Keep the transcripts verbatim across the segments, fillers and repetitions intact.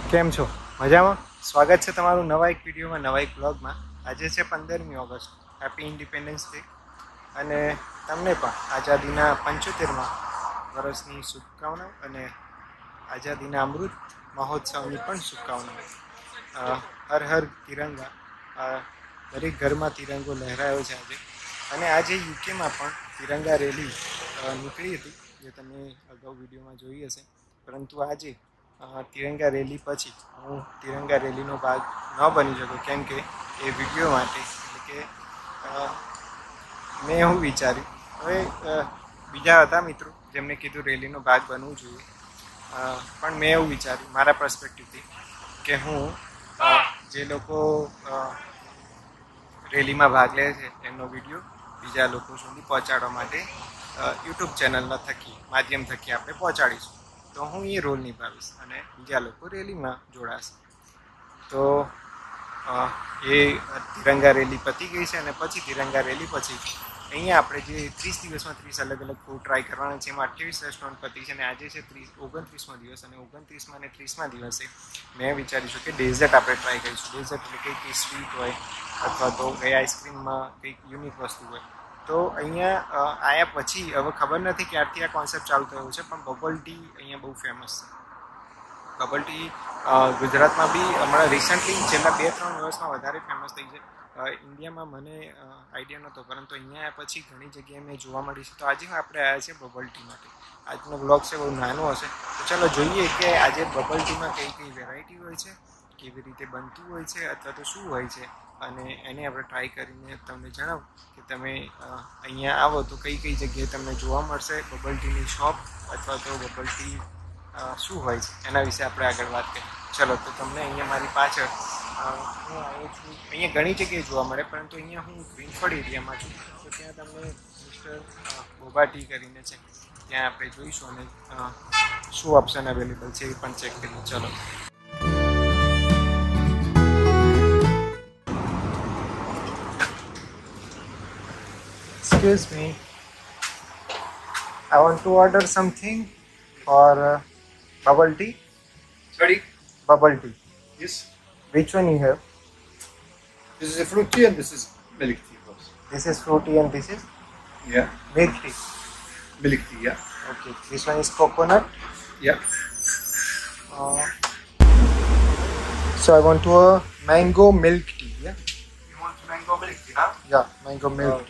કેમ છો? મજામાં? સ્વાગત છે તમારું નવા એક વિડીયોમાં, નવા એક બ્લોગમાં. આજે છે પંદરમી ઓગસ્ટ, હેપી ઇન્ડિપેન્ડન્સ ડે. અને તમને પણ આઝાદીના પંચોતેરમાં વર્ષની શુભકામનાઓ અને આઝાદીના અમૃત મહોત્સવની પણ શુભકામનાઓ. હર હર તિરંગા. દરેક ઘરમાં તિરંગો લહેરાયો છે આજે. અને આજે યુકેમાં પણ તિરંગા રેલી નીકળી હતી, જે તમે અગાઉ વિડીયોમાં જોઈ હશે. પરંતુ આજે તિરંગા રેલી પછી હું તિરંગા રેલીનો ભાગ ન બની શકું, કેમ કે એ વિડીયો માટે એટલે કે મેં એવું વિચાર્યું, હવે બીજા હતા મિત્રો જેમને કીધું રેલીનો ભાગ બનવું જોઈએ, પણ મેં એવું વિચાર્યું મારા પર્સપેક્ટિવથી કે હું જે લોકો રેલીમાં ભાગ લે છે એમનો વિડીયો બીજા લોકો સુધી પહોંચાડવા માટે યુટ્યુબ ચેનલના થકી માધ્યમ થકી આપણે પહોંચાડીશું. તો હું એ રોલ નિભાવીશ અને બીજા લોકો રેલીમાં જોડાશે. તો એ તિરંગા રેલી પતી ગઈ છે અને પછી તિરંગા રેલી પછી અહીંયા આપણે જે ત્રીસ દિવસમાં ત્રીસ અલગ અલગ ફૂડ ટ્રાય કરવાના છે, એમાં અઠ્યાવીસ રેસ્ટોરન્ટ પતી છે અને આજે છે ત્રીસ ઓગણત્રીસમો દિવસ. અને ઓગણત્રીસમાં અને ત્રીસમા દિવસે મેં વિચારીશું કે ડેઝર્ટ આપણે ટ્રાય કરીશું. ડેઝર્ટ એટલે કંઈક સ્વીટ હોય અથવા તો કંઈ આઈસ્ક્રીમમાં કંઈક યુનિક વસ્તુ હોય. તો અહીંયા આવ્યા પછી હવે ખબર નથી ક્યારથી આ કોન્સેપ્ટ ચાલુ થયો છે, પણ બબલ ટી અહીંયા બહુ ફેમસ છે. બબલ ટી ગુજરાતમાં બી હમણાં રિસન્ટલી છેલ્લા બે ત્રણ વર્ષમાં વધારે ફેમસ થઈ છે. ઇન્ડિયામાં મને આઈડિયા નહોતો, પરંતુ અહીંયા પછી ઘણી જગ્યાએ મેં જોવા મળી છે. તો આજે આપણે આવ્યા છીએ બબલ ટી માટે. આજનો બ્લોગ છે બહુ નાનો હશે, તો ચાલો જોઈએ કે આજે બબલ ટીમાં કઈ કઈ વેરાયટી હોય છે, કેવી રીતે બનતું હોય છે અથવા તો શું હોય છે, અને એને આપણે ટ્રાય કરીને તમને જણાવું કે તમે અહીંયા આવો તો કઈ કઈ જગ્યાએ તમને જોવા મળશે બબલ ટીની શોપ, અથવા તો બબલ ટી શું હોય છે એના વિશે આપણે આગળ વાત કરીએ. ચલો, તો તમને અહીંયા મારી પાછળ હું આવ્યો છું. અહીંયા ઘણી જગ્યાએ જોવા મળે, પરંતુ અહીંયા હું ગ્રીનફર્ડ એરિયામાં છું. તો ત્યાં તમને મિસ્ટર બોબા ટી કરીને છે, ત્યાં આપણે જોઈશું અને શું ઓપ્શન અવેલેબલ છે એ પણ ચેક કરીએ. ચલો. Excuse me, I want to order something for uh, bubble tea. Sorry? Bubble tea. Yes. Which one you have? This is a fruit tea and this is milk tea, boss. This is fruity and this is Yeah. milk tea. Milk tea, yeah. Okay. This one is coconut. Yeah. Uh, so I want to a mango milk tea. Yeah. You want mango milk tea, huh? Yeah, mango milk Oh. tea.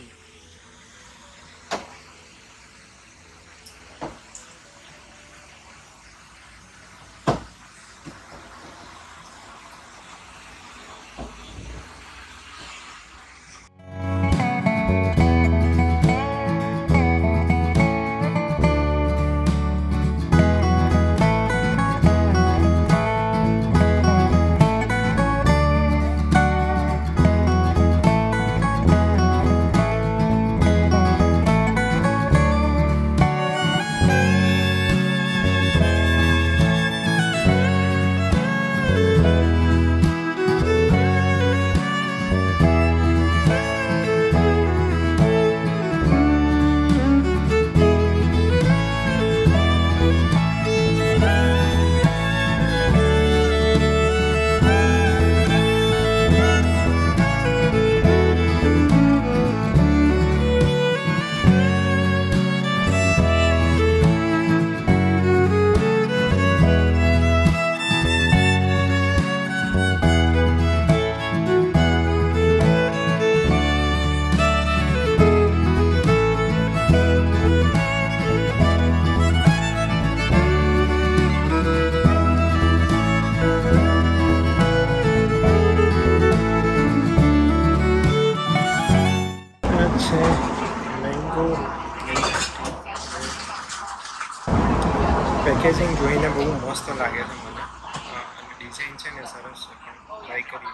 Packaging જોઈને બહુ મસ્ત લાગે છે મને, અને design છે ને સરસ છે, પણ ટ્રાય કરીએ.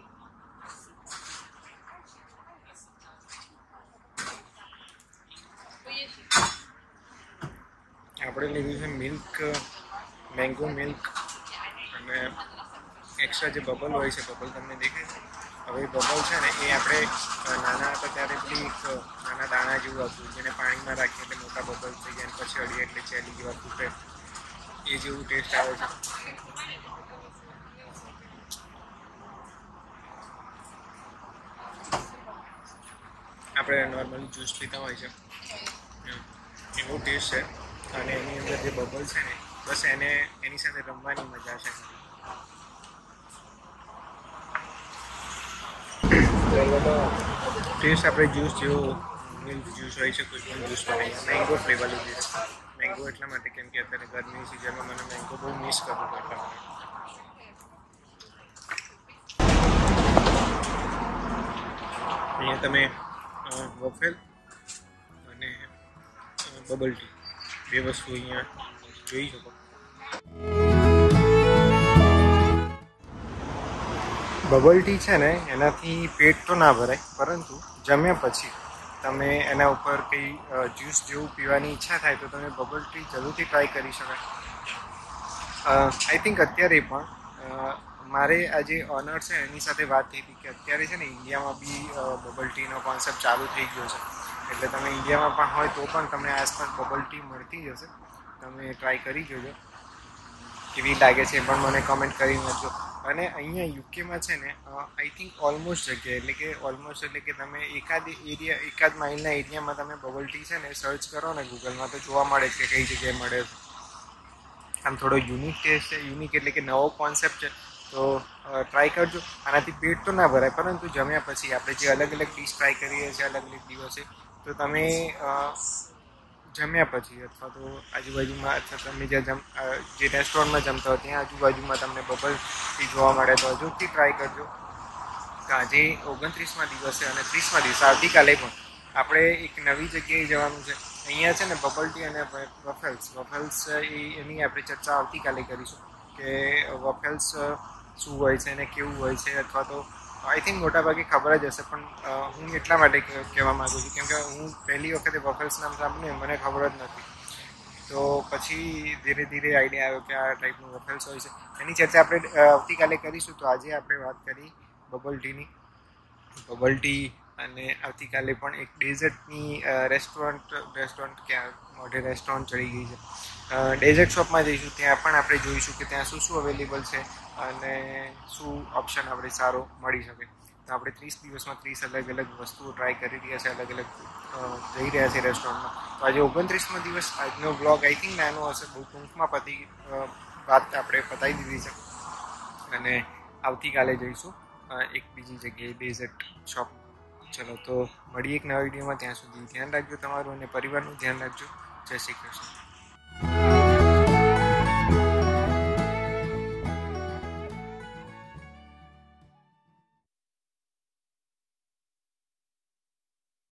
આપણે લીધું છે મિલ્ક, મેંગો મિલ્ક, અને એક્સ્ટ્રા જે બબલ હોય છે, બબલ તમને દેખાય છે. હવે બબલ છે ને એ આપણે નાના હતા ત્યારે પેલી એક નાના દાણા જેવું હતું, જેને પાણીમાં રાખીએ એટલે મોટા બબલ થઈ જાય, પછી અડીએ એટલે ચેલી જેવા તૂટે, એ જેવું ટેસ્ટ આવે છે. આપણે નોર્મલી જ્યુસ પીતા હોય છે એવો ટેસ્ટ છે. અને એની અંદર જે બબલ છે ને બસ એને એની સાથે રમવાની મજા છે. ટેસ્ટ આપણે જ્યુસ જેવો મિલ્ક જ્યુસ હોય છે કોઈ પણ જ્યુસ બનાવીએ. મેંગો ફ્લેવર લીધી છે. મેંગો એટલા માટે કેમ કે અત્યારે ગરમીની સિઝનમાં મને મેંગો બહુ મિસ કરવું પડે એટલા માટે. અહીંયા તમે વોફેલ અને બબલ ટી બે વસ્તુ અહીંયા જોઈ શકો. બબલ ટી છે ને એનાથી પેટ તો ના ભરાય, પરંતુ જમ્યા પછી તમે એના ઉપર કંઈ જ્યુસ જેવું પીવાની ઈચ્છા થાય તો તમે બબલ ટી જરૂરથી ટ્રાય કરી શકાય. આઈ થિંક અત્યારે પણ મારે આ જે ઓનર છે એની સાથે વાત થઈ હતી કે અત્યારે છે ને ઇન્ડિયામાં બી બબલ ટીનો કોન્સેપ્ટ ચાલુ થઈ ગયો છે. એટલે તમે ઇન્ડિયામાં પણ હોય તો પણ તમને આસપાસ બબલ ટી મળતી જશે. તમે ટ્રાય કરી જોજો કેવી લાગે છે પણ મને કમેન્ટ કરી નાખજો. અને અહીંયા યુકેમાં છે ને આઈ થિંક ઓલમોસ્ટ જગ્યાએ એટલે કે ઓલમોસ્ટ એટલે કે તમે એકાદ એરિયા એકાદ માઇલના એરિયામાં તમે બબલ ટી છે ને સર્ચ કરો ને ગૂગલમાં તો જોવા મળે છે કે કઈ જગ્યાએ મળે છે. આમ થોડો યુનિક ટેસ્ટ છે. યુનિક એટલે કે નવો કોન્સેપ્ટ છે તો ટ્રાય કરજો. આનાથી પેટ તો ના ભરાય, પરંતુ જમ્યા પછી આપણે જે અલગ અલગ ડીશ ટ્રાય કરીએ છીએ અલગ અલગ દિવસે તો તમે જમ્યા પછી અથવા તો આજુબાજુમાં અથવા તમે જ્યાં જમ જે રેસ્ટોરન્ટમાં જમતા હોય ત્યાં આજુબાજુમાં તમને બબલ ટી જોવા મળે તો હજુથી ટ્રાય કરજો. તો આજે ઓગણત્રીસમાં દિવસે અને ત્રીસમાં દિવસે આવતીકાલે પણ આપણે એક નવી જગ્યાએ જવાનું છે. અહીંયા છે ને બબલ ટી અને વફેલ્સ વફેલ્સ એ એની આપણે ચર્ચા આવતીકાલે કરીશું કે વફેલ્સ શું હોય છે અને કેવું હોય છે. અથવા તો આઈ થિંક મોટાભાગે ખબર જ હશે, પણ હું એટલા માટે કહેવા માગું છું કેમ કે હું પહેલી વખતે વફેલ્સ નામ સાંભળ્યું મને ખબર જ નથી. તો પછી ધીરે ધીરે આઈડિયા આવ્યો કે આ ટાઈપનું વફેલ્સ હોય છે. એની ચર્ચા આપણે આવતીકાલે કરીશું. તો આજે આપણે વાત કરી બબલ ટીની. બબલ ટી અને આવતીકાલે પણ એક ડેઝર્ટની રેસ્ટોરન્ટ રેસ્ટોરન્ટ ક્યાં મોઢે રેસ્ટોરન્ટ ચડી ગઈ છે. ડેઝર્ટ શોપમાં જઈશું. ત્યાં પણ આપણે જોઈશું કે ત્યાં શું શું અવેલેબલ છે અને શું ઓપ્શન આપણે સારો મળી શકે. તો આપણે ત્રીસ દિવસમાં ત્રીસ અલગ અલગ વસ્તુઓ ટ્રાય કરી રહ્યા છે, અલગ અલગ જઈ રહ્યા છે રેસ્ટોરન્ટમાં. તો આજે ઓગણત્રીસમો દિવસ. આજનો બ્લોગ આઈ થિંક નાનો હશે, બહુ ટૂંકમાં પતી વાત આપણે પતાવી દીધી છે. અને આવતીકાલે જઈશું એક બીજી જગ્યાએ ડેઝર્ટ શોપ. ચલો તો મળીએ એક નવા વિડીયોમાં. ત્યાં સુધી ધ્યાન રાખજો તમારું અને પરિવારનું ધ્યાન રાખજો. જય શ્રી કૃષ્ણ.